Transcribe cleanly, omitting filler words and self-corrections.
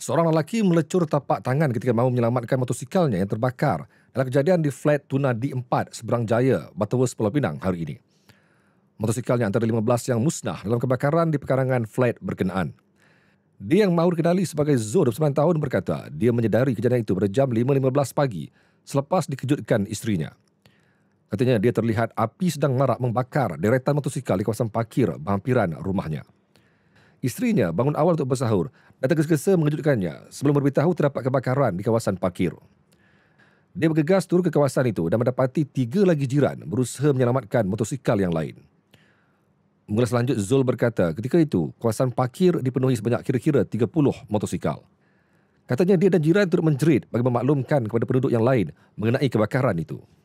Seorang lelaki melecur tapak tangan ketika mahu menyelamatkan motosikalnya yang terbakar dalam kejadian di flat Tuna D4 Seberang Jaya, Butterworth, Pulau Pinang hari ini. Motosikalnya antara 15 yang musnah dalam kebakaran di pekarangan flat berkenaan. Dia yang mahu dikenali sebagai Zo, 29 tahun, berkata dia menyedari kejadian itu pada jam 5.15 pagi selepas dikejutkan isterinya. Katanya dia terlihat api sedang marak membakar deretan motosikal di kawasan parkir berhampiran rumahnya. Isterinya bangun awal untuk bersahur dan tergesa-gesa mengejutkannya sebelum memberitahu terdapat kebakaran di kawasan parkir. Dia bergegas turun ke kawasan itu dan mendapati 3 lagi jiran berusaha menyelamatkan motosikal yang lain. Mengulas lanjut, Zul berkata ketika itu kawasan parkir dipenuhi sebanyak kira-kira 30 motosikal. Katanya dia dan jiran turut menjerit bagi memaklumkan kepada penduduk yang lain mengenai kebakaran itu.